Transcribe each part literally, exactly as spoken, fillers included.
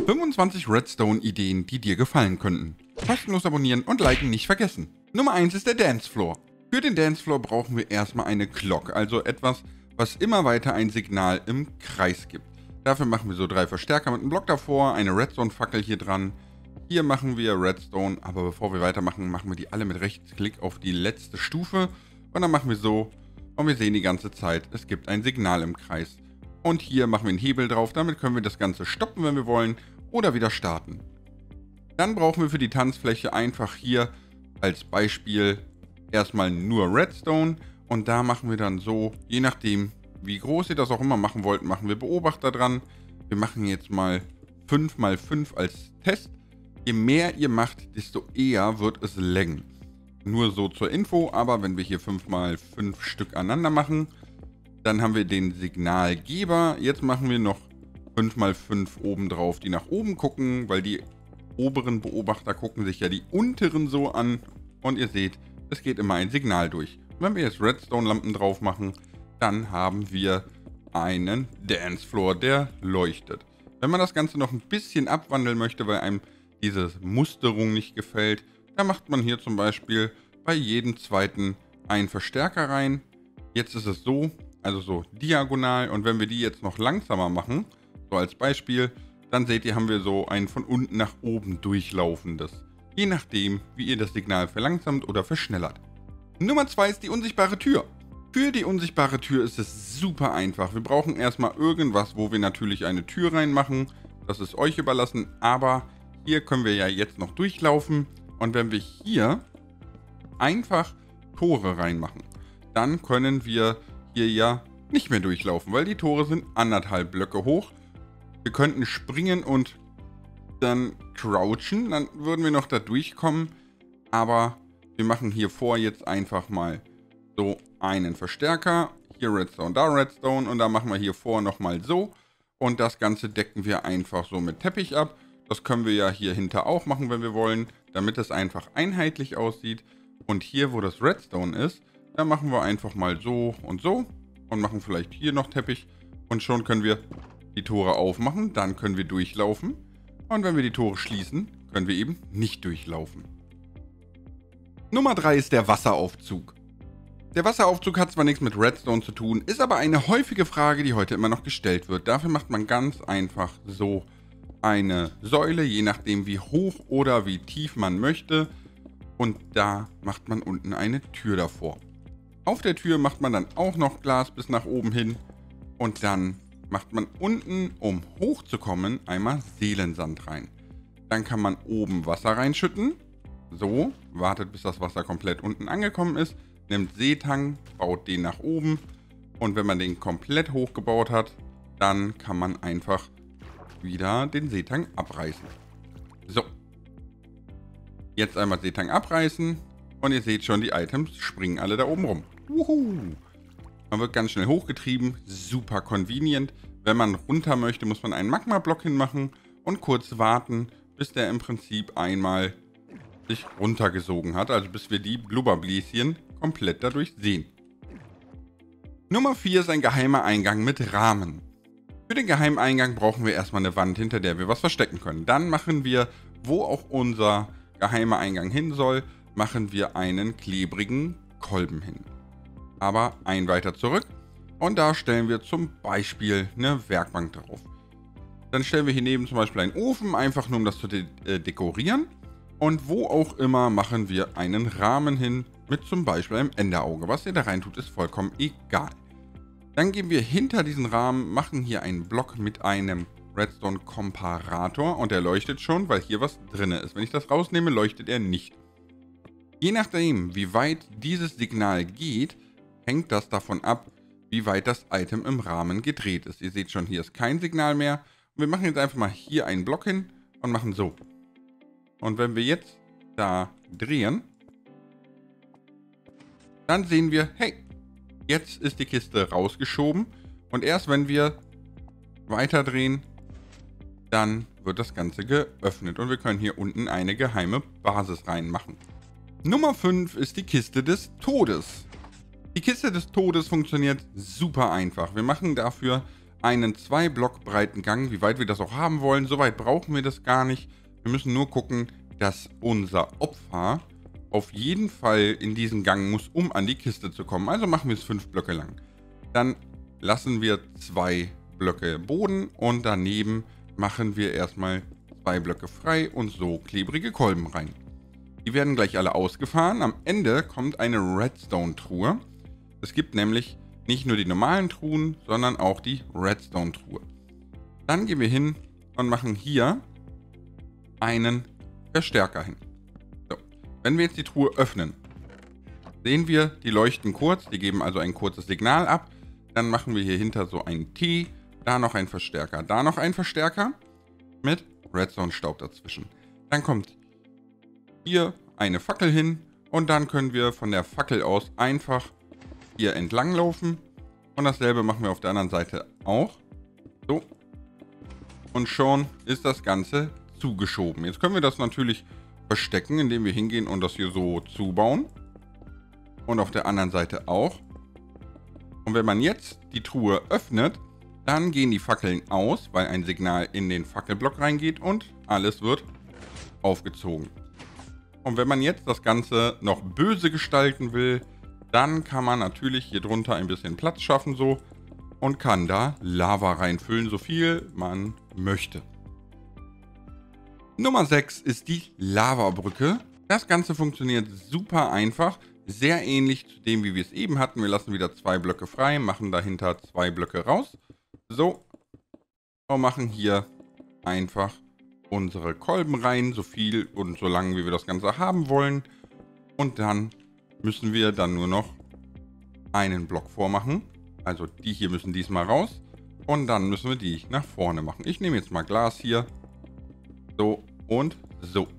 fünfundzwanzig Redstone-Ideen, die dir gefallen könnten. Kostenlos abonnieren und liken nicht vergessen. Nummer eins ist der Dancefloor. Für den Dancefloor brauchen wir erstmal eine Clock, also etwas, was immer weiter ein Signal im Kreis gibt. Dafür machen wir so drei Verstärker mit einem Block davor, eine Redstone-Fackel hier dran. Hier machen wir Redstone, aber bevor wir weitermachen, machen wir die alle mit Rechtsklick auf die letzte Stufe. Und dann machen wir so und wir sehen die ganze Zeit, es gibt ein Signal im Kreis. Und hier machen wir einen Hebel drauf, damit können wir das Ganze stoppen, wenn wir wollen, oder wieder starten. Dann brauchen wir für die Tanzfläche einfach hier als Beispiel erstmal nur Redstone. Und da machen wir dann so, je nachdem wie groß ihr das auch immer machen wollt, machen wir Beobachter dran. Wir machen jetzt mal fünf mal fünf als Test. Je mehr ihr macht, desto eher wird es laggen. Nur so zur Info, aber wenn wir hier fünf mal fünf Stück aneinander machen, dann haben wir den Signalgeber. Jetzt machen wir noch fünf mal fünf oben drauf, die nach oben gucken, weil die oberen Beobachter gucken sich ja die unteren so an. Und ihr seht, es geht immer ein Signal durch. Wenn wir jetzt Redstone-Lampen drauf machen, dann haben wir einen Dancefloor, der leuchtet. Wenn man das Ganze noch ein bisschen abwandeln möchte, weil einem diese Musterung nicht gefällt, dann macht man hier zum Beispiel bei jedem zweiten einen Verstärker rein. Jetzt ist es so, also so diagonal, und wenn wir die jetzt noch langsamer machen, so als Beispiel, dann seht ihr, haben wir so ein von unten nach oben durchlaufendes. Je nachdem, wie ihr das Signal verlangsamt oder verschnellert. Nummer zwei ist die unsichtbare Tür. Für die unsichtbare Tür ist es super einfach. Wir brauchen erstmal irgendwas, wo wir natürlich eine Tür reinmachen. Das ist euch überlassen, aber hier können wir ja jetzt noch durchlaufen. Und wenn wir hier einfach Tore reinmachen, dann können wir hier ja nicht mehr durchlaufen, weil die Tore sind anderthalb Blöcke hoch. Wir könnten springen und dann crouchen, dann würden wir noch da durchkommen. Aber wir machen hier vor jetzt einfach mal so einen Verstärker. Hier Redstone, da Redstone, und dann machen wir hier vor nochmal so. Und das Ganze decken wir einfach so mit Teppich ab. Das können wir ja hier hinter auch machen, wenn wir wollen, damit es einfach einheitlich aussieht. Und hier, wo das Redstone ist, da machen wir einfach mal so und so und machen vielleicht hier noch Teppich. Und schon können wir die Tore aufmachen, dann können wir durchlaufen. Und wenn wir die Tore schließen, können wir eben nicht durchlaufen. Nummer drei ist der Wasseraufzug. Der Wasseraufzug hat zwar nichts mit Redstone zu tun, ist aber eine häufige Frage, die heute immer noch gestellt wird. Dafür macht man ganz einfach so eine Säule, je nachdem wie hoch oder wie tief man möchte. Und da macht man unten eine Tür davor. Auf der Tür macht man dann auch noch Glas bis nach oben hin. Und dann macht man unten, um hochzukommen, einmal Seelensand rein. Dann kann man oben Wasser reinschütten. So, wartet bis das Wasser komplett unten angekommen ist. Nimmt Seetang, baut den nach oben. Und wenn man den komplett hochgebaut hat, dann kann man einfach wieder den Seetang abreißen. So. Jetzt einmal Seetang abreißen. Und ihr seht schon, die Items springen alle da oben rum. Wuhu. Man wird ganz schnell hochgetrieben. Super convenient. Wenn man runter möchte, muss man einen Magma-Block hinmachen und kurz warten, bis der im Prinzip einmal sich runtergesogen hat. Also bis wir die Blubberbläschen komplett dadurch sehen. Nummer vier ist ein geheimer Eingang mit Rahmen. Für den geheimen Eingang brauchen wir erstmal eine Wand, hinter der wir was verstecken können. Dann machen wir, wo auch unser geheimer Eingang hin soll, machen wir einen klebrigen Kolben hin. Aber ein weiter zurück und da stellen wir zum Beispiel eine Werkbank drauf. Dann stellen wir hier neben zum Beispiel einen Ofen, einfach nur um das zu de äh, dekorieren. Und wo auch immer machen wir einen Rahmen hin mit zum Beispiel einem Enderauge. Was ihr da rein tut, ist vollkommen egal. Dann gehen wir hinter diesen Rahmen, machen hier einen Block mit einem Redstone-Komparator und der leuchtet schon, weil hier was drin ist. Wenn ich das rausnehme, leuchtet er nicht. Je nachdem, wie weit dieses Signal geht, hängt das davon ab, wie weit das Item im Rahmen gedreht ist. Ihr seht schon, hier ist kein Signal mehr. Und wir machen jetzt einfach mal hier einen Block hin und machen so. Und wenn wir jetzt da drehen, dann sehen wir, hey, jetzt ist die Kiste rausgeschoben. Und erst wenn wir weiter drehen, dann wird das Ganze geöffnet. Und wir können hier unten eine geheime Basis reinmachen. Nummer fünf ist die Kiste des Todes. Die Kiste des Todes funktioniert super einfach. Wir machen dafür einen zwei Block breiten Gang, wie weit wir das auch haben wollen. So weit brauchen wir das gar nicht. Wir müssen nur gucken, dass unser Opfer auf jeden Fall in diesen Gang muss, um an die Kiste zu kommen. Also machen wir es fünf Blöcke lang. Dann lassen wir zwei Blöcke Boden und daneben machen wir erstmal zwei Blöcke frei und so klebrige Kolben rein. Die werden gleich alle ausgefahren. Am Ende kommt eine Redstone-Truhe. Es gibt nämlich nicht nur die normalen Truhen, sondern auch die Redstone-Truhe. Dann gehen wir hin und machen hier einen Verstärker hin. So. Wenn wir jetzt die Truhe öffnen, sehen wir, die leuchten kurz, die geben also ein kurzes Signal ab. Dann machen wir hier hinter so ein T, da noch ein Verstärker, da noch ein Verstärker mit Redstone-Staub dazwischen. Dann kommt hier eine Fackel hin und dann können wir von der Fackel aus einfach hier entlang laufen. Und dasselbe machen wir auf der anderen Seite auch. So. Und schon ist das Ganze zugeschoben. Jetzt können wir das natürlich verstecken, indem wir hingehen und das hier so zubauen. Und auf der anderen Seite auch. Und wenn man jetzt die Truhe öffnet, dann gehen die Fackeln aus, weil ein Signal in den Fackelblock reingeht und alles wird aufgezogen. Und wenn man jetzt das Ganze noch böse gestalten will, dann kann man natürlich hier drunter ein bisschen Platz schaffen so und kann da Lava reinfüllen, so viel man möchte. Nummer sechs ist die Lavabrücke. Das Ganze funktioniert super einfach, sehr ähnlich zu dem, wie wir es eben hatten. Wir lassen wieder zwei Blöcke frei, machen dahinter zwei Blöcke raus. So, und machen hier einfach unsere Kolben rein, so viel und so lang, wie wir das Ganze haben wollen. Und dann müssen wir dann nur noch einen Block vormachen. Also die hier müssen diesmal raus. Und dann müssen wir die nach vorne machen. Ich nehme jetzt mal Glas hier. So und so.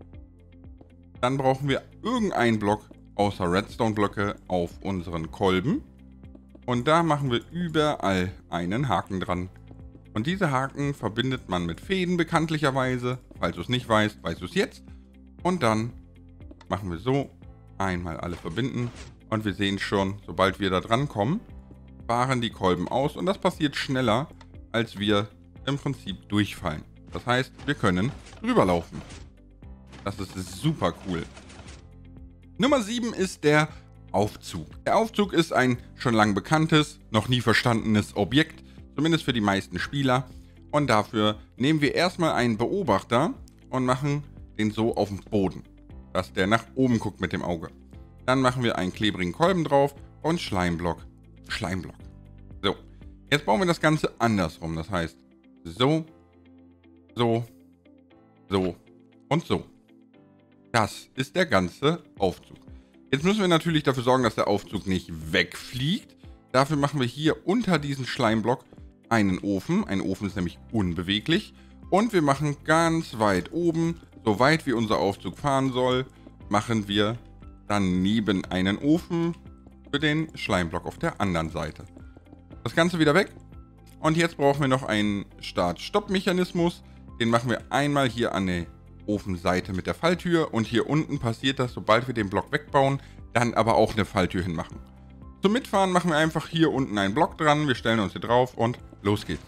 Dann brauchen wir irgendeinen Block außer Redstone-Blöcke auf unseren Kolben. Und da machen wir überall einen Haken dran. Und diese Haken verbindet man mit Fäden bekanntlicherweise. Falls du es nicht weißt, weißt du es jetzt. Und dann machen wir so. Einmal alle verbinden und wir sehen schon, sobald wir da dran kommen, fahren die Kolben aus und das passiert schneller, als wir im Prinzip durchfallen. Das heißt, wir können rüberlaufen. Das ist super cool. Nummer sieben ist der Aufzug. Der Aufzug ist ein schon lang bekanntes, noch nie verstandenes Objekt, zumindest für die meisten Spieler. Und dafür nehmen wir erstmal einen Beobachter und machen den so auf den Boden, dass der nach oben guckt mit dem Auge. Dann machen wir einen klebrigen Kolben drauf und Schleimblock, Schleimblock. So, jetzt bauen wir das Ganze andersrum. Das heißt, so, so, so und so. Das ist der ganze Aufzug. Jetzt müssen wir natürlich dafür sorgen, dass der Aufzug nicht wegfliegt. Dafür machen wir hier unter diesen Schleimblock einen Ofen. Ein Ofen ist nämlich unbeweglich. Und wir machen ganz weit oben, so weit wie unser Aufzug fahren soll, machen wir daneben einen Ofen für den Schleimblock auf der anderen Seite. Das Ganze wieder weg. Und jetzt brauchen wir noch einen Start-Stopp-Mechanismus. Den machen wir einmal hier an der Ofenseite mit der Falltür. Und hier unten passiert das, sobald wir den Block wegbauen, dann aber auch eine Falltür hinmachen. Zum Mitfahren machen wir einfach hier unten einen Block dran. Wir stellen uns hier drauf und los geht's.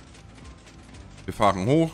Wir fahren hoch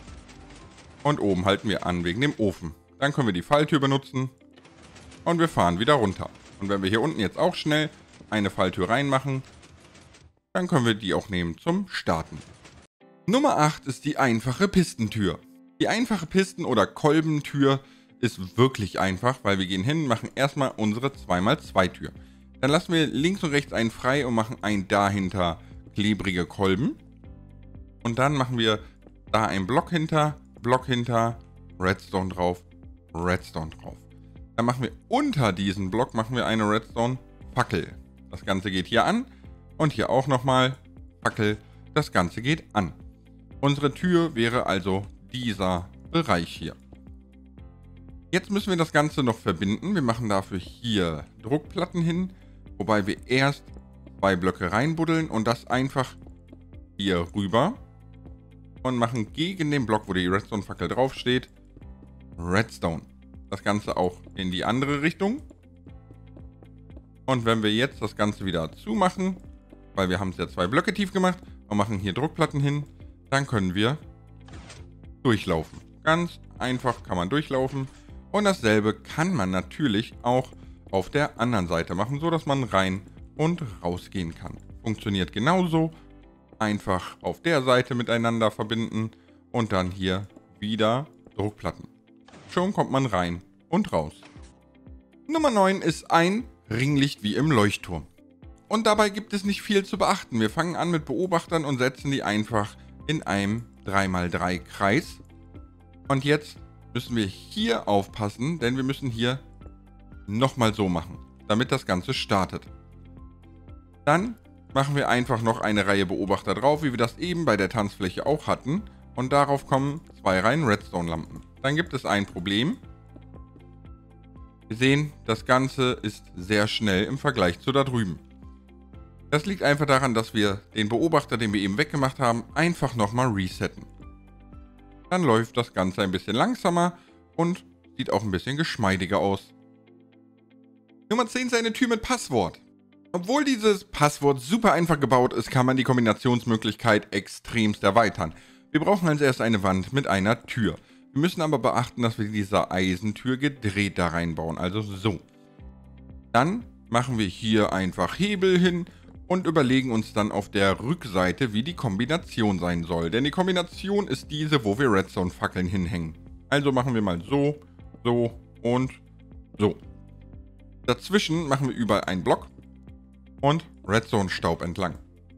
und oben halten wir an wegen dem Ofen. Dann können wir die Falltür benutzen und wir fahren wieder runter. Und wenn wir hier unten jetzt auch schnell eine Falltür reinmachen, dann können wir die auch nehmen zum Starten. Nummer acht ist die einfache Pistentür. Die einfache Pisten- oder Kolbentür ist wirklich einfach, weil wir gehen hin, machen erstmal unsere zwei mal zwei Tür. Dann lassen wir links und rechts einen frei und machen einen dahinter klebrige Kolben. Und dann machen wir da einen Block hinter, Block hinter, Redstone drauf, Redstone drauf. Dann machen wir unter diesen Block machen wir eine Redstone-Fackel. Das Ganze geht hier an und hier auch nochmal Fackel. Das Ganze geht an. Unsere Tür wäre also dieser Bereich hier. Jetzt müssen wir das Ganze noch verbinden. Wir machen dafür hier Druckplatten hin, wobei wir erst zwei Blöcke reinbuddeln und das einfach hier rüber und machen gegen den Block, wo die Redstone-Fackel draufsteht, Redstone. Das Ganze auch in die andere Richtung. Und wenn wir jetzt das Ganze wieder zumachen, weil wir haben es ja zwei Blöcke tief gemacht, und machen hier Druckplatten hin. Dann können wir durchlaufen. Ganz einfach kann man durchlaufen. Und dasselbe kann man natürlich auch auf der anderen Seite machen, so dass man rein und rausgehen kann. Funktioniert genauso. Einfach auf der Seite miteinander verbinden und dann hier wieder Druckplatten. Schon kommt man rein und raus. Nummer neun ist ein Ringlicht wie im Leuchtturm. Und dabei gibt es nicht viel zu beachten. Wir fangen an mit Beobachtern und setzen die einfach in einem drei mal drei Kreis. Und jetzt müssen wir hier aufpassen, denn wir müssen hier nochmal so machen, damit das Ganze startet. Dann machen wir einfach noch eine Reihe Beobachter drauf, wie wir das eben bei der Tanzfläche auch hatten. Und darauf kommen zwei Reihen Redstone-Lampen. Dann gibt es ein Problem. Wir sehen, das Ganze ist sehr schnell im Vergleich zu da drüben. Das liegt einfach daran, dass wir den Beobachter, den wir eben weggemacht haben, einfach nochmal resetten. Dann läuft das Ganze ein bisschen langsamer und sieht auch ein bisschen geschmeidiger aus. Nummer zehn ist eine Tür mit Passwort. Obwohl dieses Passwort super einfach gebaut ist, kann man die Kombinationsmöglichkeit extremst erweitern. Wir brauchen als erstes eine Wand mit einer Tür. Wir müssen aber beachten, dass wir diese Eisentür gedreht da reinbauen, also so. Dann machen wir hier einfach Hebel hin und überlegen uns dann auf der Rückseite, wie die Kombination sein soll. Denn die Kombination ist diese, wo wir Redstone-Fackeln hinhängen. Also machen wir mal so, so und so. Dazwischen machen wir überall einen Block und Redstone-Staub entlang.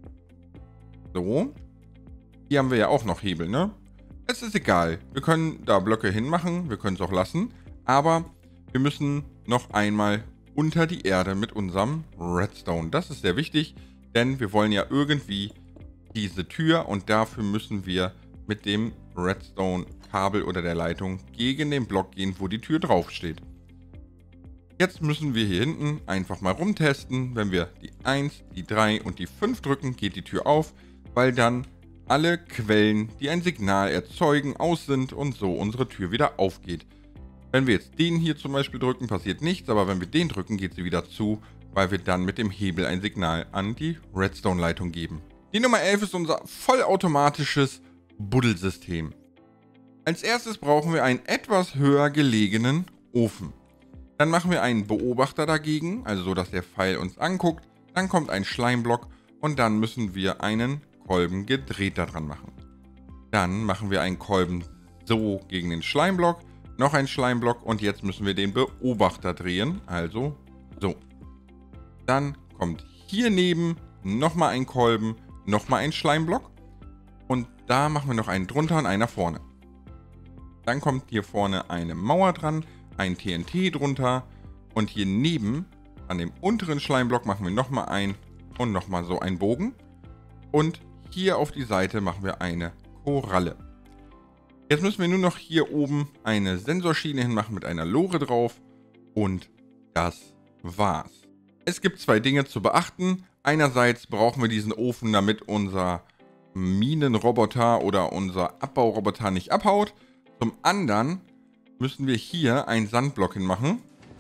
So. Hier haben wir ja auch noch Hebel, ne? Es ist egal. Wir können da Blöcke hinmachen, wir können es auch lassen. Aber wir müssen noch einmal unter die Erde mit unserem Redstone. Das ist sehr wichtig, denn wir wollen ja irgendwie diese Tür und dafür müssen wir mit dem Redstone-Kabel oder der Leitung gegen den Block gehen, wo die Tür draufsteht. Jetzt müssen wir hier hinten einfach mal rumtesten. Wenn wir die eins, die drei und die fünf drücken, geht die Tür auf, weil dann alle Quellen, die ein Signal erzeugen, aus sind und so unsere Tür wieder aufgeht. Wenn wir jetzt den hier zum Beispiel drücken, passiert nichts, aber wenn wir den drücken, geht sie wieder zu, weil wir dann mit dem Hebel ein Signal an die Redstone-Leitung geben. Die Nummer elf ist unser vollautomatisches Buddelsystem. Als erstes brauchen wir einen etwas höher gelegenen Ofen. Dann machen wir einen Beobachter dagegen, also so, dass der Pfeil uns anguckt. Dann kommt ein Schleimblock und dann müssen wir einen Kolben gedreht daran machen. Dann machen wir einen Kolben so gegen den Schleimblock, noch ein Schleimblock und jetzt müssen wir den Beobachter drehen, also so. Dann kommt hier neben nochmal ein Kolben, nochmal ein Schleimblock und da machen wir noch einen drunter und einen nach vorne. Dann kommt hier vorne eine Mauer dran, ein T N T drunter und hier neben an dem unteren Schleimblock machen wir nochmal ein und nochmal so einen Bogen und hier auf die Seite machen wir eine Koralle. Jetzt müssen wir nur noch hier oben eine Sensorschiene hinmachen mit einer Lore drauf und das war's. Es gibt zwei Dinge zu beachten. Einerseits brauchen wir diesen Ofen, damit unser Minenroboter oder unser Abbauroboter nicht abhaut. Zum anderen müssen wir hier einen Sandblock hinmachen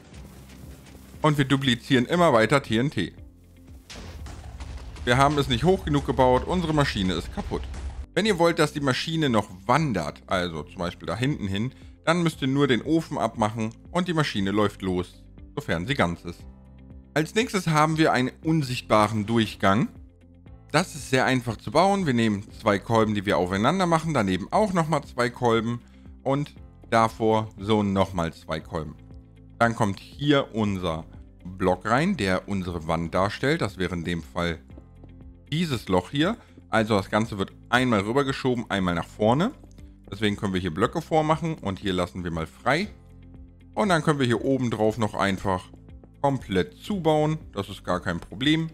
und wir duplizieren immer weiter T N T. Wir haben es nicht hoch genug gebaut, unsere Maschine ist kaputt. Wenn ihr wollt, dass die Maschine noch wandert, also zum Beispiel da hinten hin, dann müsst ihr nur den Ofen abmachen und die Maschine läuft los, sofern sie ganz ist. Als nächstes haben wir einen unsichtbaren Durchgang. Das ist sehr einfach zu bauen. Wir nehmen zwei Kolben, die wir aufeinander machen, daneben auch nochmal zwei Kolben und davor so nochmal zwei Kolben. Dann kommt hier unser Block rein, der unsere Wand darstellt. Das wäre in dem Fall dieses Loch hier. Also das Ganze wird einmal rübergeschoben, einmal nach vorne. Deswegen können wir hier Blöcke vormachen und hier lassen wir mal frei. Und dann können wir hier oben drauf noch einfach komplett zubauen. Das ist gar kein Problem.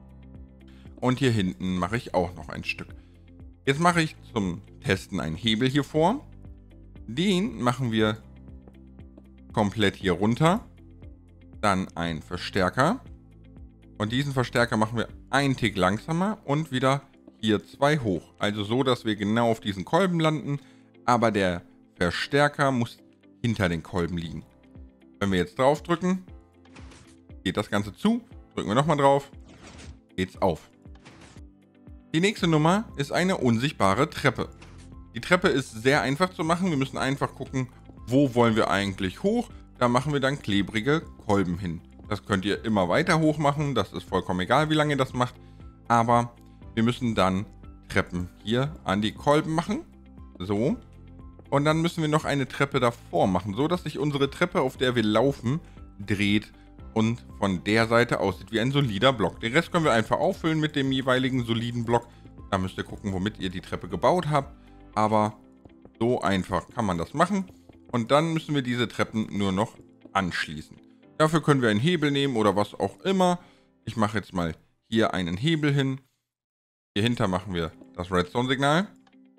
Und hier hinten mache ich auch noch ein Stück. Jetzt mache ich zum Testen einen Hebel hier vor. Den machen wir komplett hier runter. Dann ein Verstärker. Und diesen Verstärker machen wir einen Tick langsamer und wieder hier zwei hoch. Also so, dass wir genau auf diesen Kolben landen. Aber der Verstärker muss hinter den Kolben liegen. Wenn wir jetzt drauf drücken, geht das Ganze zu. Drücken wir nochmal drauf, geht's auf. Die nächste Nummer ist eine unsichtbare Treppe. Die Treppe ist sehr einfach zu machen. Wir müssen einfach gucken, wo wollen wir eigentlich hoch. Da machen wir dann klebrige Kolben hin. Das könnt ihr immer weiter hoch machen. Das ist vollkommen egal, wie lange ihr das macht. Aber wir müssen dann Treppen hier an die Kolben machen. So. Und dann müssen wir noch eine Treppe davor machen, so dass sich unsere Treppe, auf der wir laufen, dreht und von der Seite aussieht wie ein solider Block. Den Rest können wir einfach auffüllen mit dem jeweiligen soliden Block. Da müsst ihr gucken, womit ihr die Treppe gebaut habt. Aber so einfach kann man das machen. Und dann müssen wir diese Treppen nur noch anschließen. Dafür können wir einen Hebel nehmen oder was auch immer. Ich mache jetzt mal hier einen Hebel hin. Hier hinter machen wir das Redstone-Signal.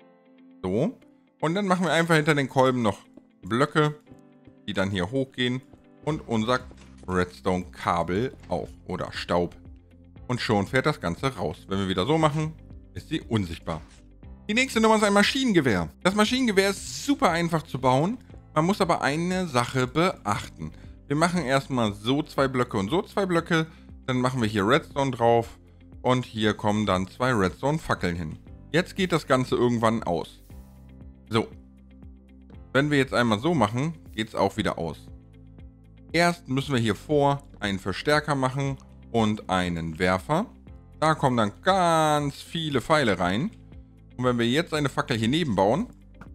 So. Und dann machen wir einfach hinter den Kolben noch Blöcke, die dann hier hochgehen. Und unser Redstone-Kabel auch. Oder Staub. Und schon fährt das Ganze raus. Wenn wir wieder so machen, ist sie unsichtbar. Die nächste Nummer ist ein Maschinengewehr. Das Maschinengewehr ist super einfach zu bauen. Man muss aber eine Sache beachten. Wir machen erstmal so zwei Blöcke und so zwei Blöcke. Dann machen wir hier Redstone drauf. Und hier kommen dann zwei Redstone-Fackeln hin. Jetzt geht das Ganze irgendwann aus. So. Wenn wir jetzt einmal so machen, geht es auch wieder aus. Erst müssen wir hier vor einen Verstärker machen und einen Werfer. Da kommen dann ganz viele Pfeile rein. Und wenn wir jetzt eine Fackel hier neben bauen,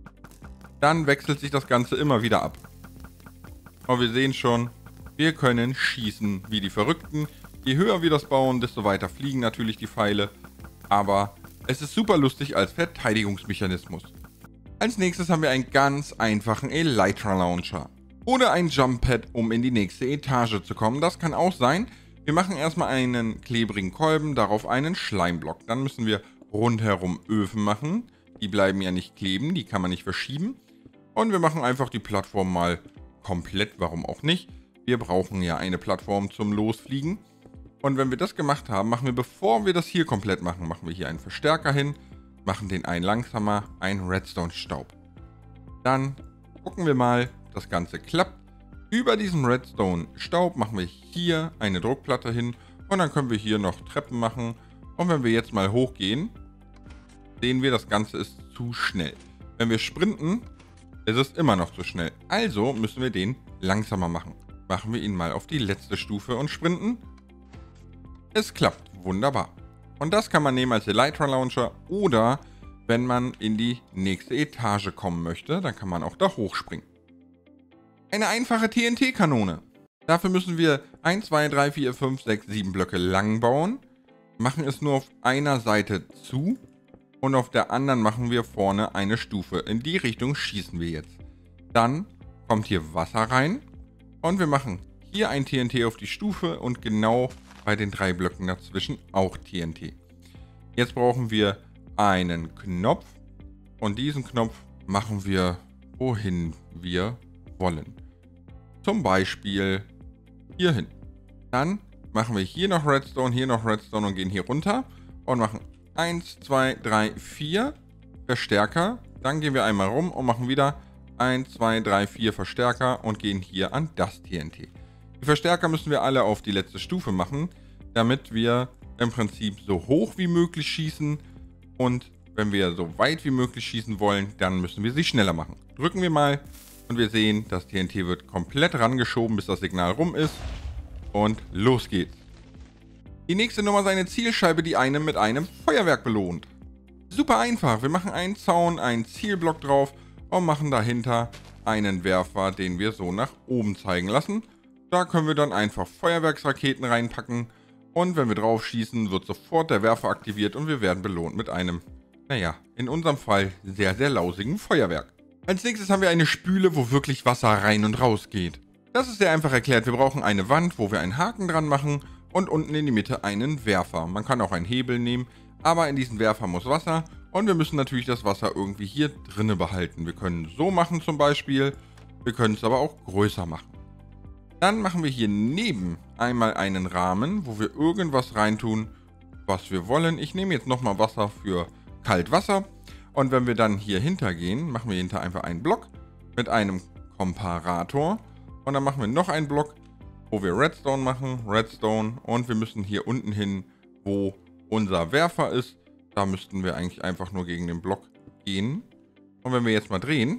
dann wechselt sich das Ganze immer wieder ab. Aber wir sehen schon, wir können schießen wie die Verrückten. Je höher wir das bauen, desto weiter fliegen natürlich die Pfeile. Aber es ist super lustig als Verteidigungsmechanismus. Als nächstes haben wir einen ganz einfachen Elytra Launcher. Oder ein Jump Pad, um in die nächste Etage zu kommen. Das kann auch sein. Wir machen erstmal einen klebrigen Kolben, darauf einen Schleimblock. Dann müssen wir rundherum Öfen machen. Die bleiben ja nicht kleben, die kann man nicht verschieben. Und wir machen einfach die Plattform mal komplett, warum auch nicht. Wir brauchen ja eine Plattform zum Losfliegen. Und wenn wir das gemacht haben, machen wir, bevor wir das hier komplett machen, machen wir hier einen Verstärker hin, machen den einen langsamer, einen Redstone-Staub. Dann gucken wir mal, ob das Ganze klappt. Über diesem Redstone-Staub machen wir hier eine Druckplatte hin und dann können wir hier noch Treppen machen. Und wenn wir jetzt mal hochgehen, sehen wir, das Ganze ist zu schnell. Wenn wir sprinten, ist es immer noch zu schnell. Also müssen wir den langsamer machen. Machen wir ihn mal auf die letzte Stufe und sprinten. Es klappt. Wunderbar. Und das kann man nehmen als Elytra Launcher oder wenn man in die nächste Etage kommen möchte, dann kann man auch da hochspringen. Eine einfache T N T-Kanone. Dafür müssen wir eins, zwei, drei, vier, fünf, sechs, sieben Blöcke lang bauen. Machen es nur auf einer Seite zu und auf der anderen machen wir vorne eine Stufe. In die Richtung schießen wir jetzt. Dann kommt hier Wasser rein und wir machen hier ein T N T auf die Stufe und genau bei den drei Blöcken dazwischen auch T N T. Jetzt brauchen wir einen Knopf und diesen Knopf machen wir, wohin wir wollen. Zum Beispiel hierhin. Dann machen wir hier noch Redstone, hier noch Redstone und gehen hier runter und machen eins, zwei, drei, vier Verstärker. Dann gehen wir einmal rum und machen wieder eins, zwei, drei, vier Verstärker und gehen hier an das T N T. Die Verstärker müssen wir alle auf die letzte Stufe machen, damit wir im Prinzip so hoch wie möglich schießen und wenn wir so weit wie möglich schießen wollen, dann müssen wir sie schneller machen. Drücken wir mal und wir sehen, das T N T wird komplett rangeschoben, bis das Signal rum ist und los geht's. Die nächste Nummer ist eine Zielscheibe, die einen mit einem Feuerwerk belohnt. Super einfach, wir machen einen Zaun, einen Zielblock drauf und machen dahinter einen Werfer, den wir so nach oben zeigen lassen. Da können wir dann einfach Feuerwerksraketen reinpacken und wenn wir drauf schießen, wird sofort der Werfer aktiviert und wir werden belohnt mit einem, naja, in unserem Fall sehr, sehr lausigen Feuerwerk. Als nächstes haben wir eine Spüle, wo wirklich Wasser rein und raus geht. Das ist sehr einfach erklärt. Wir brauchen eine Wand, wo wir einen Haken dran machen und unten in die Mitte einen Werfer. Man kann auch einen Hebel nehmen, aber in diesen Werfer muss Wasser und wir müssen natürlich das Wasser irgendwie hier drinne behalten. Wir können so machen zum Beispiel, wir können es aber auch größer machen. Dann machen wir hier neben einmal einen Rahmen, wo wir irgendwas reintun, was wir wollen. Ich nehme jetzt nochmal Wasser für Kaltwasser. Und wenn wir dann hier hinter gehen, machen wir hinter einfach einen Block mit einem Komparator. Und dann machen wir noch einen Block, wo wir Redstone machen, Redstone. Und wir müssen hier unten hin, wo unser Werfer ist, Da müssten wir eigentlich einfach nur gegen den Block gehen. Und wenn wir jetzt mal drehen,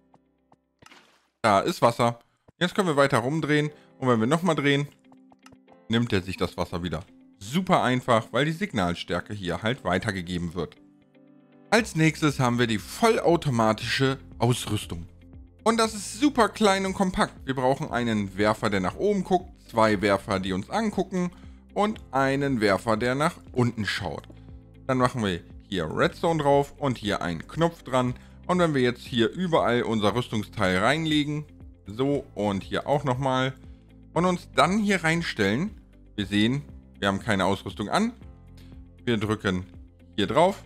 da ist Wasser. Jetzt können wir weiter rumdrehen. Und wenn wir nochmal drehen, nimmt er sich das Wasser wieder. Super einfach, weil die Signalstärke hier halt weitergegeben wird. Als nächstes haben wir die vollautomatische Ausrüstung. Und das ist super klein und kompakt. Wir brauchen einen Werfer, der nach oben guckt, zwei Werfer, die uns angucken und einen Werfer, der nach unten schaut. Dann machen wir hier Redstone drauf und hier einen Knopf dran. Und wenn wir jetzt hier überall unser Rüstungsteil reinlegen, so und hier auch nochmal, und uns dann hier reinstellen, wir sehen, wir haben keine Ausrüstung an. Wir drücken hier drauf.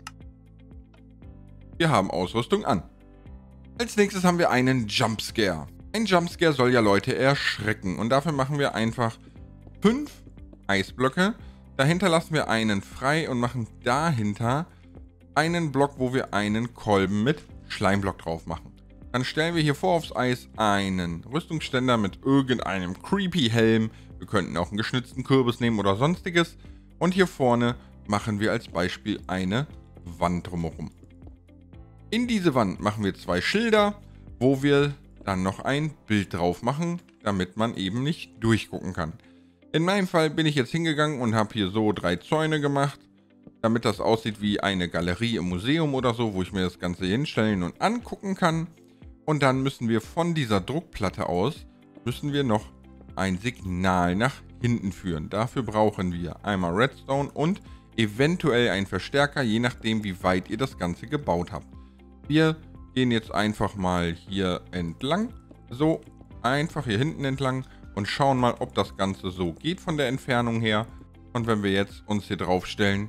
Wir haben Ausrüstung an. Als nächstes haben wir einen Jumpscare. Ein Jumpscare soll ja Leute erschrecken. Und dafür machen wir einfach fünf Eisblöcke. Dahinter lassen wir einen frei und machen dahinter einen Block, wo wir einen Kolben mit Schleimblock drauf machen. Dann stellen wir hier vor aufs Eis einen Rüstungsständer mit irgendeinem creepy Helm. Wir könnten auch einen geschnitzten Kürbis nehmen oder sonstiges. Und hier vorne machen wir als Beispiel eine Wand drumherum. In diese Wand machen wir zwei Schilder, wo wir dann noch ein Bild drauf machen, damit man eben nicht durchgucken kann. In meinem Fall bin ich jetzt hingegangen und habe hier so drei Zäune gemacht, damit das aussieht wie eine Galerie im Museum oder so, wo ich mir das Ganze hinstellen und angucken kann. Und dann müssen wir von dieser Druckplatte aus, müssen wir noch ein Signal nach hinten führen. Dafür brauchen wir einmal Redstone und eventuell einen Verstärker, je nachdem wie weit ihr das Ganze gebaut habt. Wir gehen jetzt einfach mal hier entlang, so einfach hier hinten entlang und schauen mal, ob das Ganze so geht von der Entfernung her. Und wenn wir jetzt uns hier drauf stellen,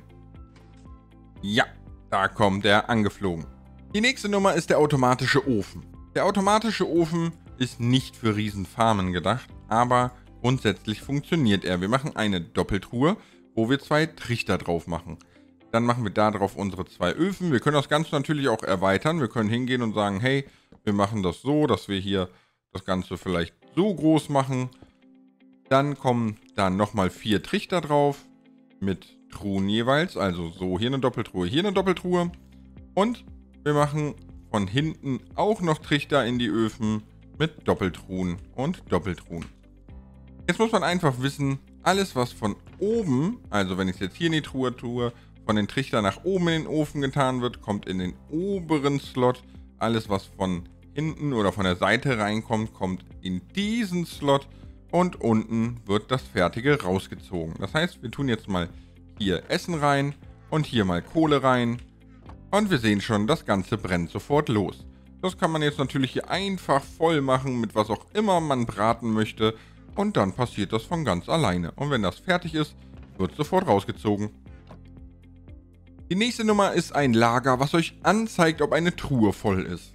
ja, da kommt er angeflogen. Die nächste Nummer ist der automatische Ofen. Der automatische Ofen ist nicht für Riesenfarmen gedacht, aber grundsätzlich funktioniert er. Wir machen eine Doppeltruhe, wo wir zwei Trichter drauf machen. Dann machen wir da drauf unsere zwei Öfen. Wir können das Ganze natürlich auch erweitern. Wir können hingehen und sagen, hey, wir machen das so, dass wir hier das Ganze vielleicht so groß machen. Dann kommen dann nochmal vier Trichter drauf mit Truhen jeweils. Also so hier eine Doppeltruhe, hier eine Doppeltruhe. Und wir machen von hinten auch noch Trichter in die Öfen mit Doppeltruhen und Doppeltruhen. Jetzt muss man einfach wissen, alles was von oben, also wenn ich es jetzt hier in die Truhe tue, von den Trichtern nach oben in den Ofen getan wird, kommt in den oberen Slot. Alles, was von hinten oder von der Seite reinkommt, kommt in diesen Slot. Und unten wird das Fertige rausgezogen. Das heißt, wir tun jetzt mal hier Essen rein und hier mal Kohle rein. Und wir sehen schon, das Ganze brennt sofort los. Das kann man jetzt natürlich hier einfach voll machen, mit was auch immer man braten möchte. Und dann passiert das von ganz alleine. Und wenn das fertig ist, wird sofort rausgezogen. Die nächste Nummer ist ein Lager, was euch anzeigt, ob eine Truhe voll ist.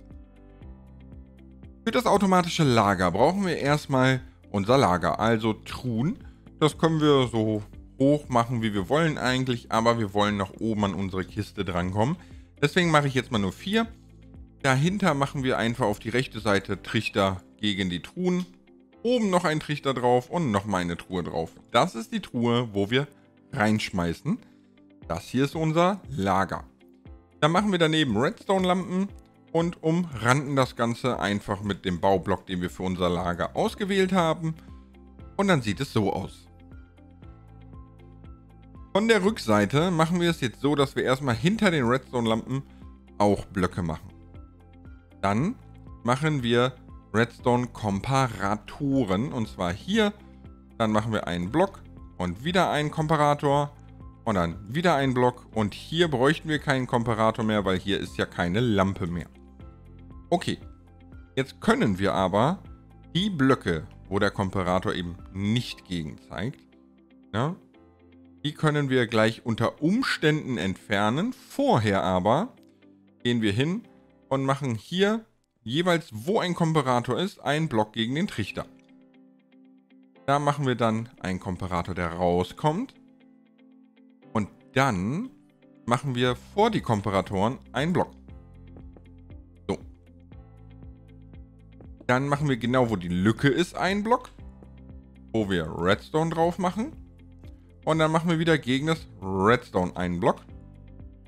Für das automatische Lager brauchen wir erstmal unser Lager, also Truhen. Das können wir so hoch machen, wie wir wollen eigentlich, aber wir wollen noch oben an unsere Kiste drankommen. Deswegen mache ich jetzt mal nur vier. Dahinter machen wir einfach auf die rechte Seite Trichter gegen die Truhen. Oben noch ein Trichter drauf und nochmal eine Truhe drauf. Das ist die Truhe, wo wir reinschmeißen. Das hier ist unser Lager. Dann machen wir daneben Redstone-Lampen und umranden das Ganze einfach mit dem Baublock, den wir für unser Lager ausgewählt haben. Und dann sieht es so aus. Von der Rückseite machen wir es jetzt so, dass wir erstmal hinter den Redstone-Lampen auch Blöcke machen. Dann machen wir Redstone-Komparatoren. Und zwar hier, dann machen wir einen Block und wieder einen Komparator. Und dann wieder ein Block. Und hier bräuchten wir keinen Komparator mehr, weil hier ist ja keine Lampe mehr. Okay. Jetzt können wir aber die Blöcke, wo der Komparator eben nicht gegen zeigt, ja, die können wir gleich unter Umständen entfernen. Vorher aber gehen wir hin und machen hier jeweils, wo ein Komparator ist, einen Block gegen den Trichter. Da machen wir dann einen Komparator, der rauskommt. Und dann machen wir vor die Komparatoren einen Block. So. Dann machen wir genau, wo die Lücke ist, einen Block. Wo wir Redstone drauf machen. Und dann machen wir wieder gegen das Redstone einen Block.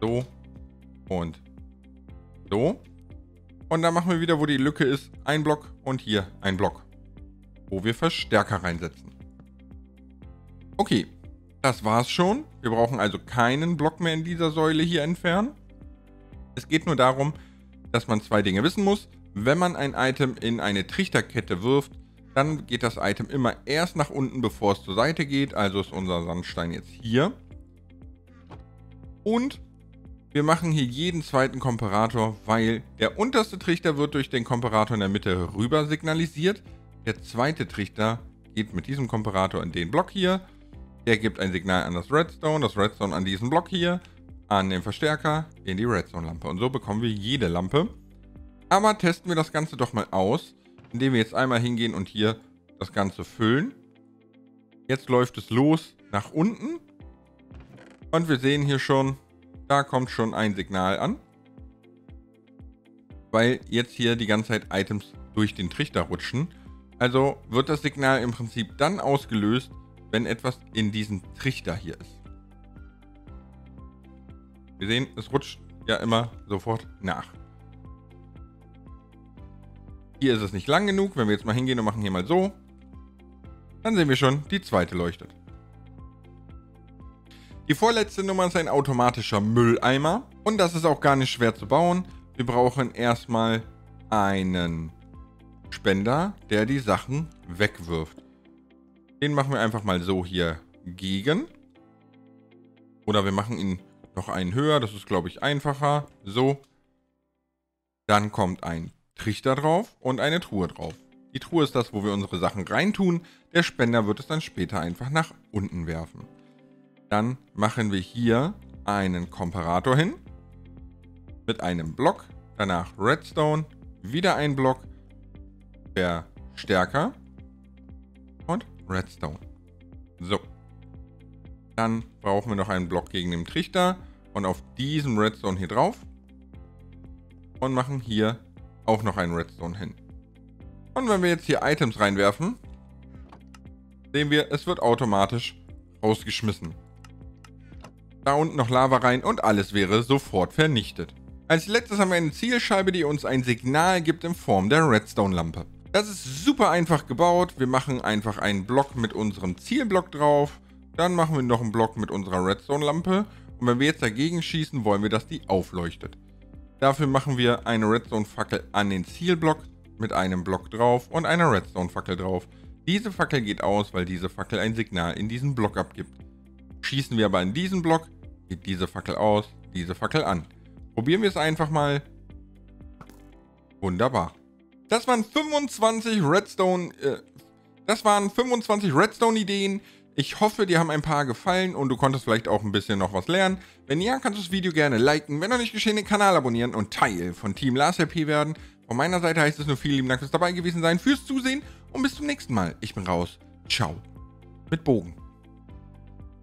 So. Und so. Und dann machen wir wieder, wo die Lücke ist, ein Block und hier ein Block, wo wir Verstärker reinsetzen. Okay, das war's schon. Wir brauchen also keinen Block mehr in dieser Säule hier entfernen. Es geht nur darum, dass man zwei Dinge wissen muss. Wenn man ein Item in eine Trichterkette wirft, dann geht das Item immer erst nach unten, bevor es zur Seite geht. Also ist unser Sandstein jetzt hier. Und wir machen hier jeden zweiten Komparator, weil der unterste Trichter wird durch den Komparator in der Mitte rüber signalisiert. Der zweite Trichter geht mit diesem Komparator in den Block hier. Der gibt ein Signal an das Redstone, das Redstone an diesen Block hier, an den Verstärker, in die Redstone-Lampe. Und so bekommen wir jede Lampe. Aber testen wir das Ganze doch mal aus, indem wir jetzt einmal hingehen und hier das Ganze füllen. Jetzt läuft es los nach unten. Und wir sehen hier schon, da kommt schon ein Signal an, weil jetzt hier die ganze Zeit Items durch den Trichter rutschen. Also wird das Signal im Prinzip dann ausgelöst, wenn etwas in diesem Trichter hier ist. Wir sehen, es rutscht ja immer sofort nach. Hier ist es nicht lang genug. Wenn wir jetzt mal hingehen und machen hier mal so, dann sehen wir schon, die zweite leuchtet. Die vorletzte Nummer ist ein automatischer Mülleimer und das ist auch gar nicht schwer zu bauen. Wir brauchen erstmal einen Spender, der die Sachen wegwirft. Den machen wir einfach mal so hier gegen. Oder wir machen ihn noch einen höher, das ist glaube ich einfacher. So. Dann kommt ein Trichter drauf und eine Truhe drauf. Die Truhe ist das, wo wir unsere Sachen reintun. Der Spender wird es dann später einfach nach unten werfen. Dann machen wir hier einen Komparator hin mit einem Block, danach Redstone, wieder ein Block, Verstärker und Redstone. So. Dann brauchen wir noch einen Block gegen den Trichter und auf diesen Redstone hier drauf und machen hier auch noch einen Redstone hin. Und wenn wir jetzt hier Items reinwerfen, sehen wir, es wird automatisch rausgeschmissen. Da unten noch Lava rein und alles wäre sofort vernichtet. Als letztes haben wir eine Zielscheibe, die uns ein Signal gibt in Form der Redstone-Lampe. Das ist super einfach gebaut. Wir machen einfach einen Block mit unserem Zielblock drauf. Dann machen wir noch einen Block mit unserer Redstone-Lampe. Und wenn wir jetzt dagegen schießen, wollen wir, dass die aufleuchtet. Dafür machen wir eine Redstone-Fackel an den Zielblock mit einem Block drauf und einer Redstone-Fackel drauf. Diese Fackel geht aus, weil diese Fackel ein Signal in diesen Block abgibt. Schießen wir aber in diesen Block, geht diese Fackel aus, diese Fackel an. Probieren wir es einfach mal. Wunderbar. Das waren fünfundzwanzig Redstone, äh, das waren fünfundzwanzig Redstone-Ideen. Ich hoffe, dir haben ein paar gefallen und du konntest vielleicht auch ein bisschen noch was lernen. Wenn ja, kannst du das Video gerne liken. Wenn noch nicht geschehen, den Kanal abonnieren und Teil von Team LarsLP werden. Von meiner Seite heißt es nur vielen lieben Dank fürs dabei gewesen sein, fürs Zusehen und bis zum nächsten Mal. Ich bin raus. Ciao. Mit Bogen.